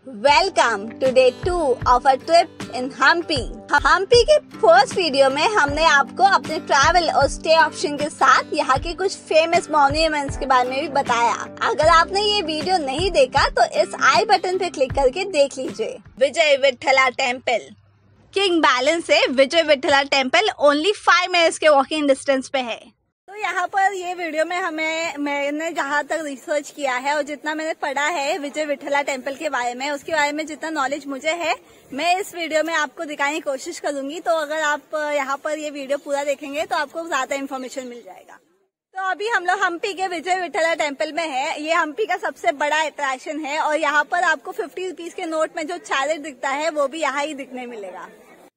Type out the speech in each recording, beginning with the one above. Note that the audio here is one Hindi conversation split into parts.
Welcome to day 2 of a trip in Hampi. Hampi के फर्स्ट वीडियो में हमने आपको अपने ट्रैवल और स्टे ऑप्शन के साथ यहाँ के कुछ फेमस मॉन्यूमेंट्स के बारे में भी बताया। अगर आपने ये वीडियो नहीं देखा तो इस आई बटन पे क्लिक करके देख लीजिए। Vijay Vitthala temple king balance से Vijay Vitthala temple only 5 minutes के वॉकिंग डिस्टेंस पे है। तो यहाँ पर ये वीडियो में मैंने जहाँ तक रिसर्च किया है और जितना मैंने पढ़ा है विजय विठला टेम्पल के बारे में, उसके बारे में जितना नॉलेज मुझे है मैं इस वीडियो में आपको दिखाने की कोशिश करूंगी। तो अगर आप यहाँ पर ये वीडियो पूरा देखेंगे तो आपको ज्यादा इन्फॉर्मेशन मिल जाएगा। तो अभी हम लोग हम्पी के विजय विठला टेम्पल में है। ये हम्पी का सबसे बड़ा अट्रैक्शन है और यहाँ पर आपको 50 रुपीज के नोट में जो चैलेंज दिखता है वो भी यहाँ ही दिखने मिलेगा।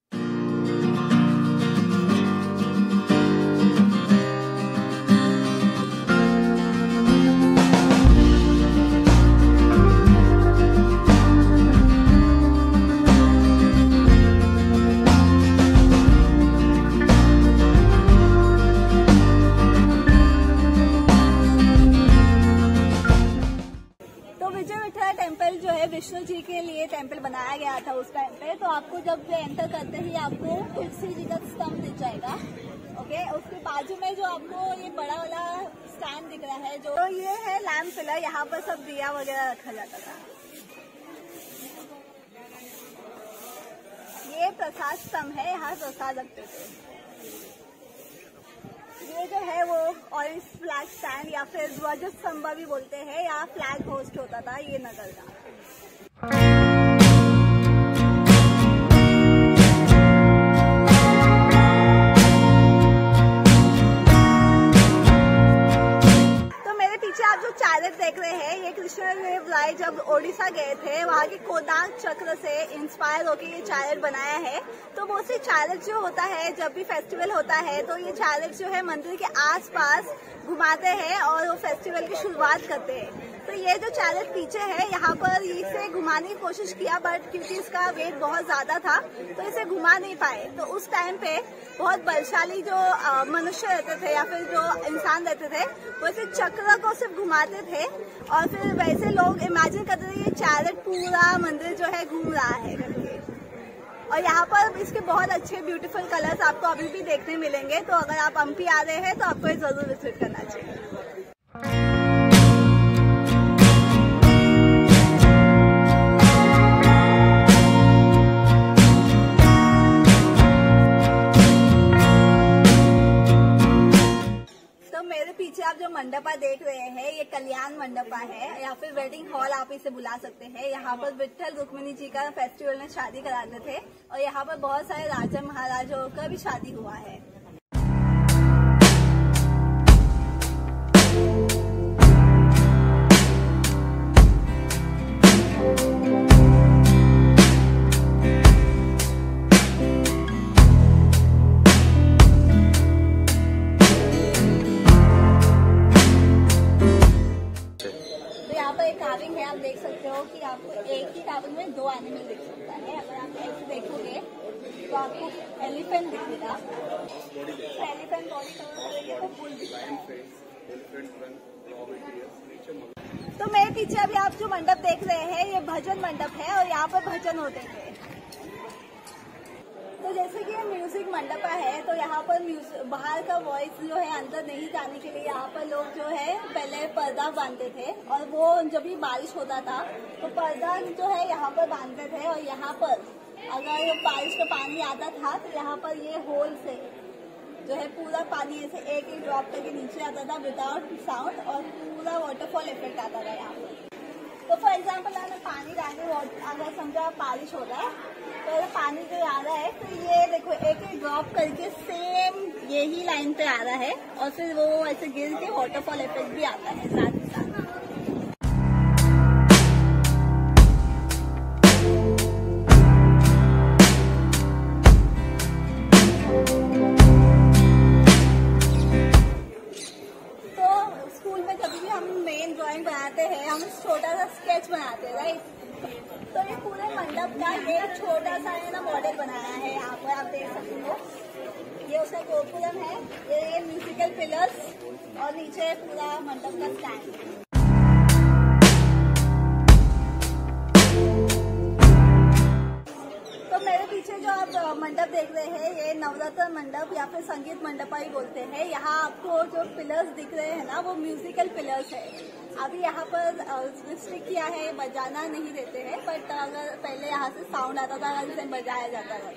टेम्पल जो है विष्णु जी के लिए टेम्पल बनाया गया था उस टाइम पे। तो आपको जब एंटर करते ही आपको तुलसी जी का स्तंभ दिख जाएगा। ओके, उसके बाजू में जो आपको ये बड़ा वाला स्टैंड दिख रहा है जो ये है लैम्प पिलर, यहाँ पर सब दिया वगैरह रखा जाता था। ये प्रसाद स्तंभ है, यहाँ प्रसाद रखते थे। ये जो है वो ऑरेंज फ्लैग स्टैंड या फिर ध्वज स्तंभ भी बोलते हैं, या फ्लैग होस्ट होता था ये नगर का। आप जो चैलेंज देख रहे हैं ये कृष्णदेव राय जब ओडिशा गए थे वहाँ के कोणार्क चक्र से इंस्पायर होकर ये चैलेंज बनाया है। तो वो से चैलेंज जो होता है जब भी फेस्टिवल होता है तो ये चैलेंज जो है मंदिर के आसपास घुमाते हैं और वो फेस्टिवल की शुरुआत करते हैं। तो ये जो चैलेंज पीछे है यहाँ पर इसे घुमाने की कोशिश किया बट क्योंकि इसका वेट बहुत ज्यादा था तो इसे घुमा नहीं पाए। तो उस टाइम पे बहुत बलशाली जो मनुष्य रहते थे या फिर जो इंसान रहते थे वो इसे चक्र को सिर्फ घुमाते थे और फिर वैसे लोग इमेजिन करते थे ये चैलेंज पूरा मंदिर जो है घूम रहा है करके। और यहाँ पर इसके बहुत अच्छे ब्यूटीफुल कलर्स आपको अभी भी देखने मिलेंगे। तो अगर आप हम्पी आ रहे हैं तो आपको ये जरूर विजिट करना चाहिए। पीछे आप जो मंडपा देख रहे हैं ये कल्याण मंडपा है या फिर वेडिंग हॉल आप इसे बुला सकते हैं। यहाँ पर विठल रुक्मिणी जी का फेस्टिवल में शादी कराते थे और यहाँ पर बहुत सारे राजा महाराजाओं का भी शादी हुआ है। कार्विंग है, आप देख सकते हो कि आपको एक ही कार्विंग में 2 एनिमल दिख सकता है। अगर आप ऐसे देखोगे तो आपको एलिफेंट दिखेगा, एलिफेंट बॉडी कवर करेंगे तो बुल दिखेगा। तो मेरे पीछे अभी आप जो मंडप देख रहे हैं ये भजन मंडप है और यहाँ पर भजन होते थे। तो जैसे कि ये म्यूजिक मंडपा है तो यहाँ पर बाहर का वॉइस जो है अंदर नहीं जाने के लिए यहाँ पर लोग जो है पहले पर्दा बांधते थे और वो जब भी बारिश होता था तो पर्दा जो है यहाँ पर बांधते थे और यहाँ पर अगर बारिश का पानी आता था तो यहाँ पर ये होल से जो है पूरा पानी ऐसे एक एक ड्रॉप करके नीचे आता था विदाउट साउंड और पूरा वाटरफॉल इफेक्ट आता था यहाँ पर। तो फॉर एग्जाम्पल अगर पानी डाले अगर समझो बारिश हो रहा है तो अगर पानी जो आ रहा है तो ये देखो एक एक ड्रॉप करके सेम यही लाइन पे आ रहा है और फिर वो ऐसे गिर के वाटरफॉल इफेक्ट भी आता है साथ ही साथ। बनाते हैं हम छोटा सा स्केच बनाते हैं राइट। तो ये पूरे मंडप का ये छोटा सा है ना मॉडल बनाया है। यहाँ पर आप देख सकते हो ये उसका गोपुरम है, ये म्यूजिकल पिलर्स और नीचे पूरा मंडप का स्टैंड। आप मंडप देख रहे हैं, ये नवरत्न मंडप या फिर संगीत मंडपा ही बोलते हैं। यहाँ आपको जो पिलर्स दिख रहे हैं ना, वो म्यूजिकल पिलर्स है। अभी यहाँ पर रिस्ट्रिक्ट किया है, बजाना नहीं देते हैं, बट अगर पहले यहाँ से साउंड आता था, अगर इसे बजाया जाता था।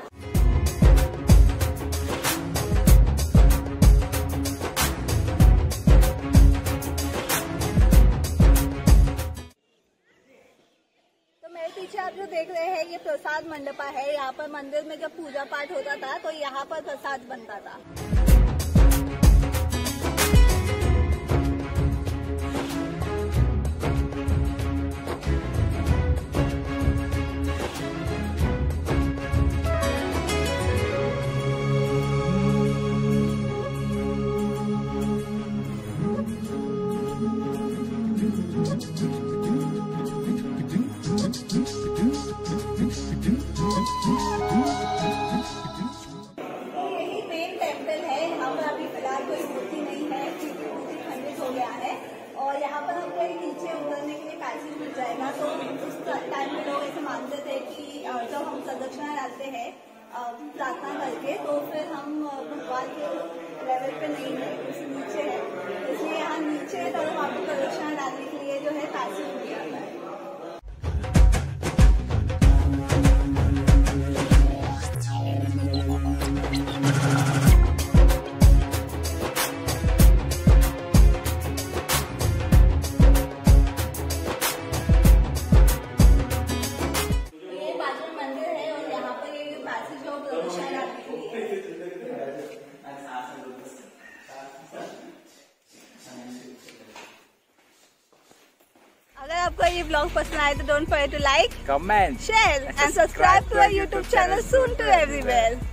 मेरे पीछे आप जो देख रहे हैं, ये प्रसाद मंडपा है। यहाँ पर मंदिर में जब पूजा पाठ होता था तो यहाँ पर प्रसाद बनता था। और यहाँ पर हमको नीचे उतरने के लिए पैसेज मिल जाएगा। तो उस टाइम में लोग ऐसे मानते थे कि जब हम प्रदक्षिणा डालते हैं प्रार्थना करके, तो फिर हम भगवान के लेवल पे नहीं है, उससे नीचे है, इसलिए यहाँ नीचे तरफ आपको प्रदक्षिणा डालने के लिए जो है पैसेज मिल जाता है। अगर आपको ये ब्लॉग पसंद आए तो don't forget to like, comment, share and subscribe to our YouTube channel soon to everywhere.